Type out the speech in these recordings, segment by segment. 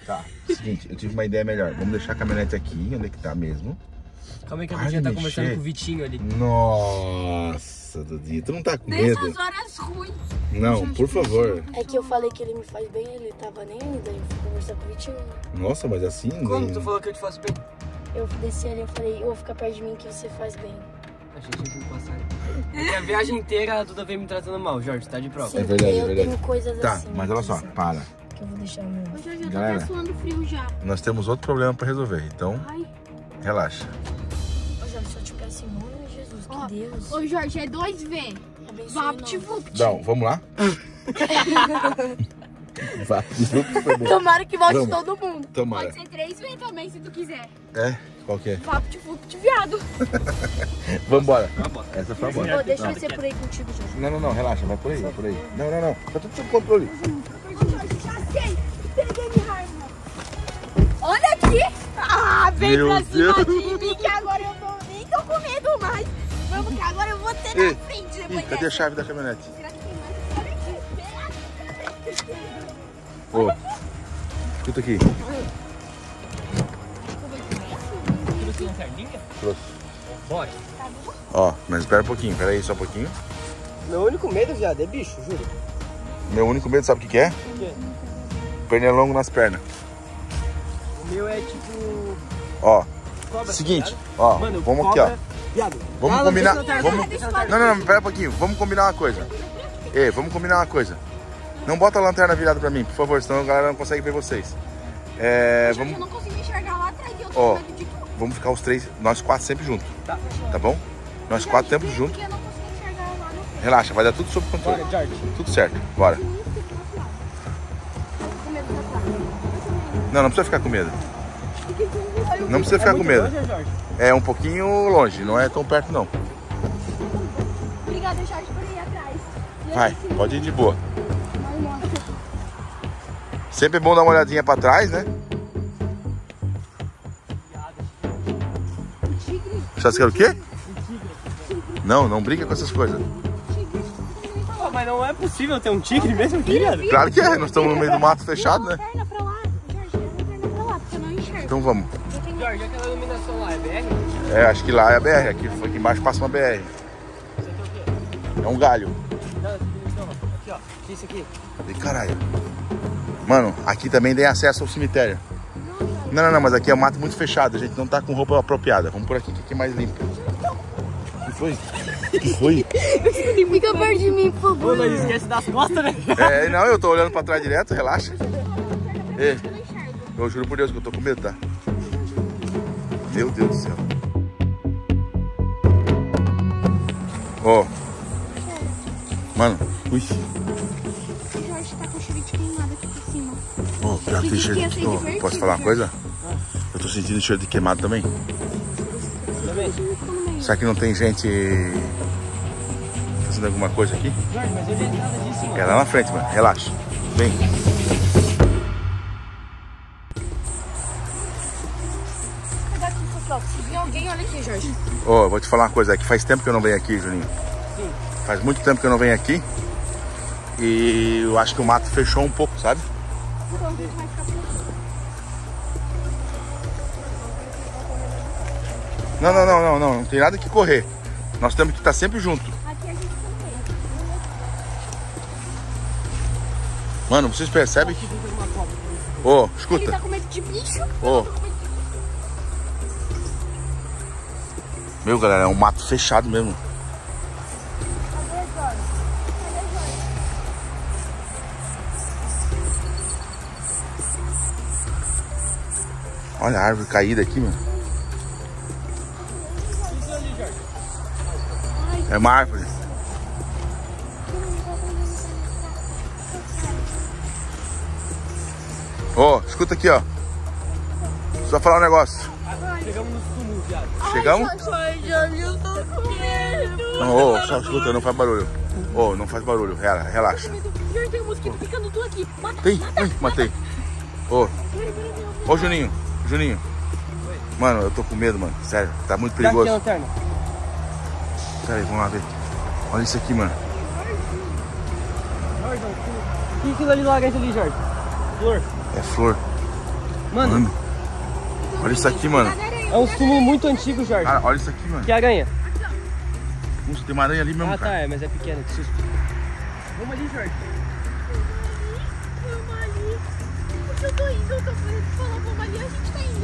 Tá, seguinte, eu tive uma ideia melhor. Vamos deixar a caminhonete aqui, onde é que tá mesmo. Calma aí que a Dudinha tá conversando com o Vitinho ali. Nossa, Dudinha, tu não tá com medo? Nessas horas ruins. Não, por favor. É que eu falei que ele me faz bem, ele tava nem aí, daí eu fui conversar com o Vitinho. Nossa, mas assim... Como tu falou que eu te faço bem? Eu desci ali, eu falei, eu vou ficar perto de mim que você faz bem. A gente tem que passar. Porque a viagem inteira a Duda vem me tratando mal, Jorge, tá de prova. Sim, É verdade, eu é verdade. tenho coisas Tá, assim. mas olha só, para. Que eu vou deixar o meu. Ô, Jorge, eu tô Galera. até suando frio já. Nós temos outro problema pra resolver, então Ai. relaxa. Ô, Jorge, se eu te peço em nome de Jesus, que Ó, Deus. Ô, Jorge, é 2V. Abençoe Vapt-vupt. Não, vamos lá? Vapt-vupt foi bom. Tomara que volte Vamos. todo mundo. Tomara. Pode ser 3V também, se tu quiser. É? Qual que é? Vapt-vupt, viado. Vambora. Vambora. Essa foi a bola. Ô, deixa Não. eu ser por aí contigo, Jorge. Não, relaxa, vai por aí, vai por aí. Não. Tá tudo sob controle. Ô, Jorge, já sei. Peguei minha arma. Olha aqui. Ah, vem Meu pra cima Deus. de mim, que agora eu nem tô com medo mais. Vamos que agora eu vou ter Ei, na frente Ih, depois cadê a dessa. chave da caminhonete? Será que tem mais? Olha aqui. Ô, escuta aqui. Trouxe lanterninha? Trouxe. Bora. Ó, mas espera um pouquinho, pera aí só um pouquinho. Meu único medo, viado, é bicho, juro. Meu único medo, sabe o que é? O quê? Pernilongo nas pernas. O meu é tipo... Ó, Cobra, seguinte, viado. ó, Mano, vamos cobra, aqui, ó. Viado. Vamos Ah, combinar. não precisa Vamos... lanterna, Não, pera um pouquinho. Vamos combinar uma coisa. Ei, vamos combinar uma coisa. Não bota a lanterna virada pra mim, por favor, senão a galera não consegue ver vocês. Eu Vamos, não consigo enxergar lá atrás e eu Ó. tô com medo de tudo. vamos ficar os três, nós quatro sempre juntos, Tá. bom? Nós quatro sempre juntos. Porque eu não consigo enxergar lá no frente. Relaxa, vai dar tudo sob controle. Bora, Jorge. Tudo certo, bora. Com medo da placa. Não precisa ficar com medo. Não precisa ficar com medo. Longe, Jorge? É um pouquinho longe, não é tão perto não. Obrigada, Jorge, por ir atrás. Vai, pode ir de boa. Sempre é bom dar uma olhadinha pra trás, né? Você quer o quê? Não briga com essas coisas. Pô, mas não é possível ter um tigre mesmo aqui, viado. Claro que é, nós estamos no meio do mato fechado, né? Lanterna pra lá. Jorge, a lanterna pra lá, porque eu não enxergo. Então vamos. Jorge, aquela iluminação lá é BR? É, acho que lá é a BR, aqui embaixo passa uma BR. Isso aqui é o quê? É um galho. Não, aqui, ó. Que isso aqui? E caralho. Mano, aqui também tem acesso ao cemitério. Não, mas aqui é um mato muito fechado, a gente não tá com roupa apropriada. Vamos por aqui, que aqui é mais limpo. O que foi? O que foi? Fica perto de mim, por Pô, favor. não esquece das costas, né? É, não, eu tô olhando pra trás direto, relaxa. Ei, eu juro por Deus que eu tô com medo, tá? Meu Deus do céu. Ó. Mano, ui. O Jorge tá com cheiro de queimado aqui por cima. Ó, já tem cheiro de... Ó, posso falar uma coisa? Eu tô sentindo cheiro de queimado também. Também. Será que não tem gente fazendo alguma coisa aqui? Jorge, mas ele é nada disso, mano. É lá na frente, mano. Relaxa. Vem. Se vir alguém, olha aqui, Jorge. Ó, vou te falar uma coisa. É que faz tempo que eu não venho aqui, Juninho. Sim. Faz muito tempo que eu não venho aqui. E eu acho que o mato fechou um pouco, sabe? Não tem nada que correr. Nós temos que estar sempre junto. Aqui a gente também. Mano, vocês percebem que... Ô, Ele escuta. tá com medo de bicho. Ô. Meu, galera, é um mato fechado mesmo. Olha a árvore caída aqui, mano. Isso ali, Jorge. É uma árvore. Ô, escuta aqui, ó. Só falar um negócio. Chegamos nos túmulos, viado. Chegamos? Ai, Jorge, eu tô com medo. Não, ô, só escuta, não faz barulho. Ô, não faz barulho, relaxa. Jorge, tem um mosquito picando tu aqui. Mata, Tem? mata. Ui, matei. Ô, Juninho. Mano, eu tô com medo, mano. Sério, tá muito Dá aqui a perigoso. lanterna. Pera aí, vamos lá ver. Olha isso aqui, mano. Jorge, o que é aquilo ali laranja ali, Jorge? Flor. É flor. Mano, Olha isso aqui, mano. é um túmulo muito antigo, Jorge. Cara, olha isso aqui, mano. Que aranha? Nossa, tem uma aranha ali mesmo, Ah, cara. tá, mas é pequena, que susto. Vamos ali, Jorge. Vamos ali. Porque eu tô indo, eu tô falando, vamos ali, a gente tá indo.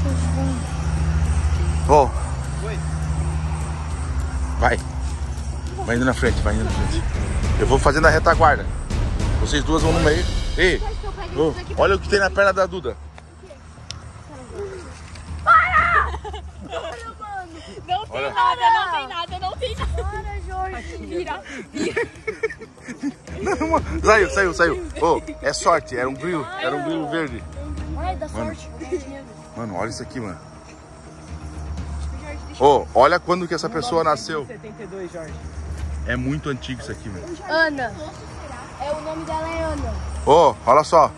Ó, Oi. vai. Vai indo na frente, vai indo na frente. Eu vou fazendo a retaguarda. Vocês duas vão no meio. Ei, ô, olha o que tem na perna da Duda. Não tem Olha. nada, não tem nada, não tem nada. Para, Jorge. Vira. Não, mano. Saiu. Ô, é sorte, era um grilo verde. Ai, dá sorte. Mano, olha isso aqui, mano. Ô, olha quando que essa pessoa nasceu. 72, Jorge. É muito antigo isso aqui, mano. Ana. O nome dela é Ana. Ô, olha só.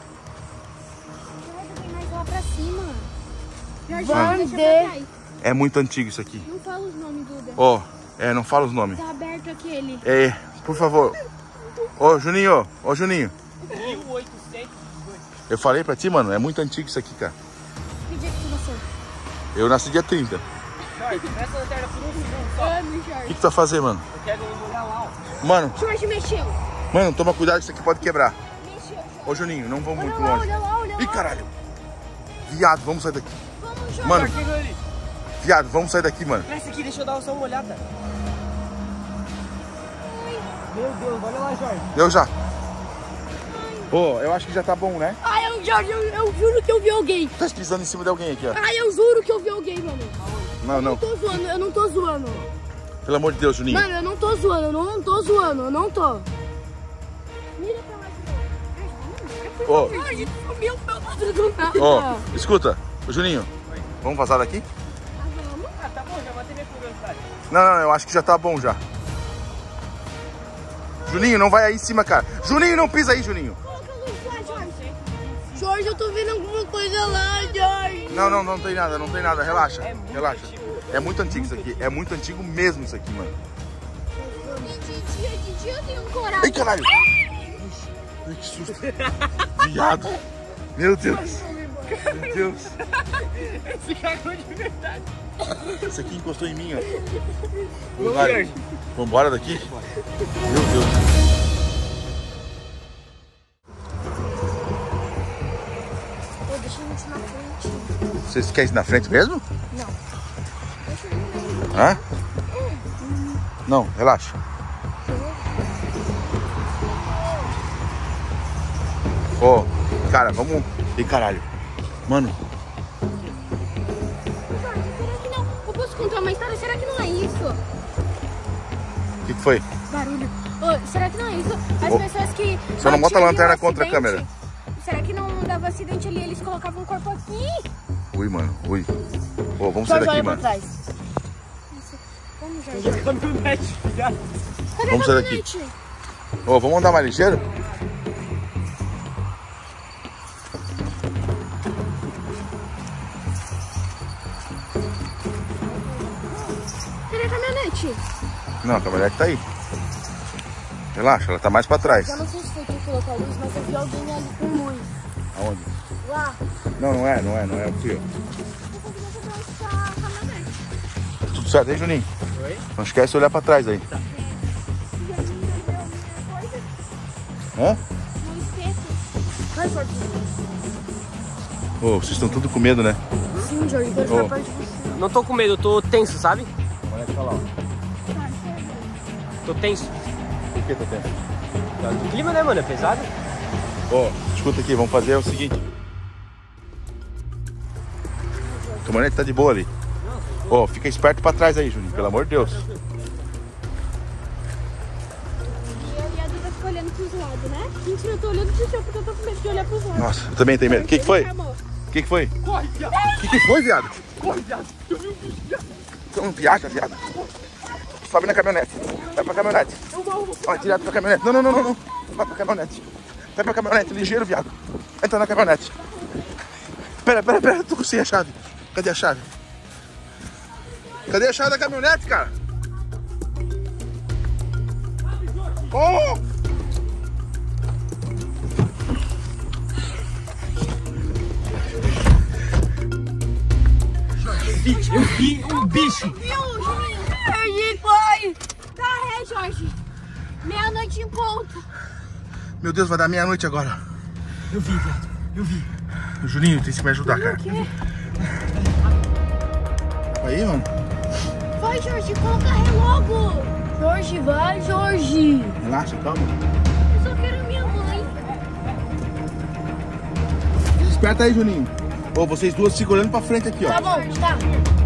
Tem mais lá pra cima. Jorge, Mano. deixa pra trás. É muito antigo isso aqui. Não fala os nomes, Duda. Ó, não fala os nomes. Tá aberto aquele. Por favor. Ô, Juninho. 1818. Eu falei pra ti, mano, é muito antigo isso aqui, cara. Que dia que tu nasceu? Eu nasci dia 30. Jorge, presta a lanterna por um segundo só. Ano, O Jorge. que tu vai fazer, mano? Eu quero olhar lá, ó. Mano, Jorge mexeu. toma cuidado que isso aqui pode quebrar. Mexeu, Jorge. Ô, Juninho, não vamos muito Olha lá, longe. olha lá, olha lá. Ih, caralho. Viado, vamos sair daqui. Vamos, Jorge. Mano, Jorge, chegou ali. viado, vamos sair daqui, mano. Presta aqui, deixa eu dar só uma olhada. Meu Deus, olha lá, Jorge. Eu já. Ô, eu acho que já tá bom, né? Ai, Jorge, eu juro que eu vi alguém. Tá pisando em cima de alguém aqui, ó. Ai, eu juro que eu vi alguém, mano. Não. Eu não tô zoando. Pelo amor de Deus, Juninho. Mano, eu não tô zoando, eu não tô zoando, eu não tô. Mira pra lá de novo. Ô, Jorge, sumiu meu lado do nada. ó, escuta. Ô, Juninho, vamos vazar daqui? Ah, tá bom, já matei minha curiosidade. Não, eu acho que já tá bom já. Juninho, não vai aí em cima, cara. Juninho, não pisa aí, Juninho. Coloca a luz lá, Jorge. Jorge, eu tô vendo alguma coisa lá, Jorge. Não tem nada, relaxa. É muito Relaxa. antigo. É muito antigo isso aqui. É muito antigo mesmo isso aqui, mano. De dia eu tenho coragem. Ai, caralho. Ai, que susto. Viado. Meu Deus. Meu Deus. Esse cagou de verdade. Esse aqui encostou em mim, ó. Vamos, Vai. Jorge. Vambora daqui? Meu Deus. Pô, deixa a gente na frente. Vocês querem ir na frente mesmo? Não. Hã? Não, relaxa. Ô, cara, vamos... Ih, caralho. Mano, Jorge, será que não? Eu posso contar uma história? Será que não é isso? o que foi? Barulho. Ô, será que não é isso? As Ô, pessoas que... só não bota a batiam lanterna ali no contra a acidente, câmera. Será que não dava acidente ali? Eles colocavam o corpo aqui? Ui, mano, ui. Ô, vamos sair Jorge, daqui, olha pra mano. trás. Vamos, Jorge. Caminhonete, viado. Cadê Vamos a sair daqui. caminhonete? Ô, vamos andar mais ligeiro? Cadê a caminhonete? Não, a caminhonete tá aí. Relaxa, ela tá mais pra trás. Eu não sei se foi tu que colocou a luz, mas eu vi alguém ali com luz. Aonde? Lá. Não é. Fui eu. Tá tudo certo aí, Juninho? Oi? Não esquece de olhar pra trás aí. Hã? Vai, Jorge. Ô, vocês estão tudo com medo, né? Sim, Jorge, quero Ô. ficar perto de você. Não tô com medo, eu tô tenso, sabe? Olha pra lá, ó. Tô tenso. Por que tá tendo? O clima, né, mano? É pesado. Ó, escuta aqui, vamos fazer o seguinte. A caminhonete tá de boa ali. Ó, fica esperto pra trás aí, Juninho, pelo amor de Deus. Eu e a Duda ficam olhando pros lados, né? Mentira, eu tô olhando pro céu porque eu tô com medo de olhar pros lados. Nossa, eu também tenho medo. O que foi? O que foi? Corre, viado. O que foi, viado? Corre, viado. Eu vi um bicho, viado. Você não viaja, viado. Sobe na caminhonete. Vai pra caminhonete. Vai direto pra caminhonete. Não. Vai pra caminhonete. Vai pra caminhonete, ligeiro, viado. Entra na caminhonete. Pera. Tô sem a chave. Cadê a chave? Cadê a chave da caminhonete, cara? Oh! um bicho. Viu, Juninho? Perdi, foi. Tá, Jorge. Meia-noite em ponto. Meu Deus, vai dar meia-noite agora. Eu vi, viado. Eu vi. Juninho, tem que me ajudar, cara. Aí, mano. Vai, Jorge, coloca ré logo. Jorge, vai, Jorge. Relaxa, calma. Eu só quero a minha mãe. Esperta aí, Juninho. Ô, vocês duas ficam olhando pra frente aqui, ó. Tá bom, tá.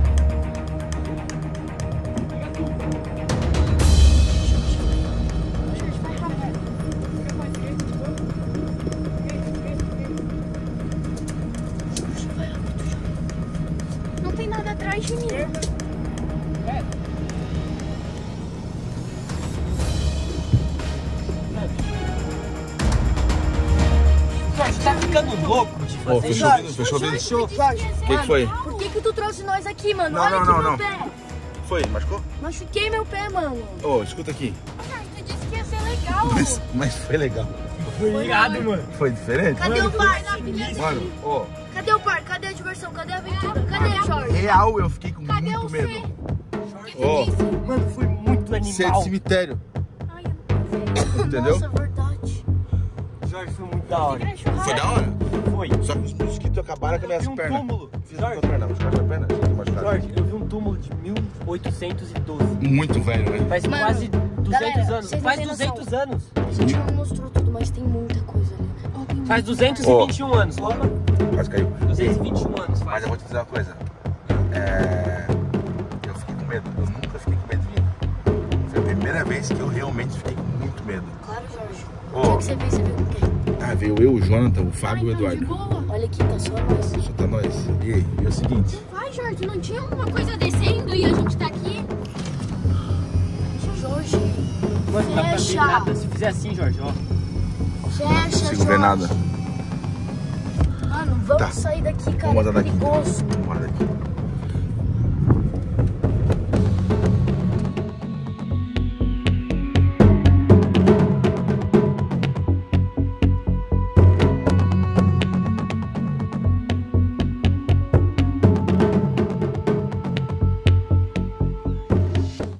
Não tem nada atrás de mim. Jorge, tá ficando louco de Ô, fazer fechou o vidro, isso? fechou o vidro. Fechou. Jorge, O que foi? por que tu trouxe nós aqui, mano? Não, Olha não, aqui não, meu não. pé. Foi, machucou? Machuquei meu pé, mano. Ô, escuta aqui. Jorge, tu disse que ia ser legal. Mas foi legal. Foi irado, mano. Foi diferente? Cadê o pai? Mano, ó, Cadê o parque? Cadê a diversão? Cadê a aventura? Cadê, Jorge? real eu fiquei com Cadê muito o medo. C? Ó, Mano, foi muito ser de animal. cemitério, Ai, eu não sei. entendeu? Nossa, verdade. Jorge, foi muito da hora. Foi da hora. Foi. Só que os mosquitos acabaram com as minhas Eu vi um pernas. túmulo. Fiz a perna, machucaram a perna? Machucaram. Jorge, eu vi um túmulo de 1812. Muito velho, né? Faz Mano, quase 200 galera, anos. vocês não Faz têm 200 anos. A gente não mostrou tudo, mas tem muita coisa ali, né? Ó, tem Faz muito 221 anos. Opa, Quase caiu. 221 anos Mas faz. eu vou te dizer uma coisa. Eu fiquei com medo. Eu nunca fiquei com medo de vir. Foi a primeira vez que eu realmente fiquei com muito medo. Claro, Jorge. Ô. O dia que você veio, você veio com quem? Ah, veio eu, o Jonathan, o Ai, Fábio e o então, de Eduardo. boa. Olha aqui, tá só nós. Só tá nós. E aí? E é o seguinte. Vai, Jorge, não tinha uma coisa descendo e a gente tá aqui? Jorge, Mano, dá pra ver Fecha. nada. Se fizer assim, Jorge, ó. fecha, Não consigo Jorge. ver nada. Mano, vamos Tá. sair daqui, cara. Vamos andar daqui. Perigoso. Bora daqui.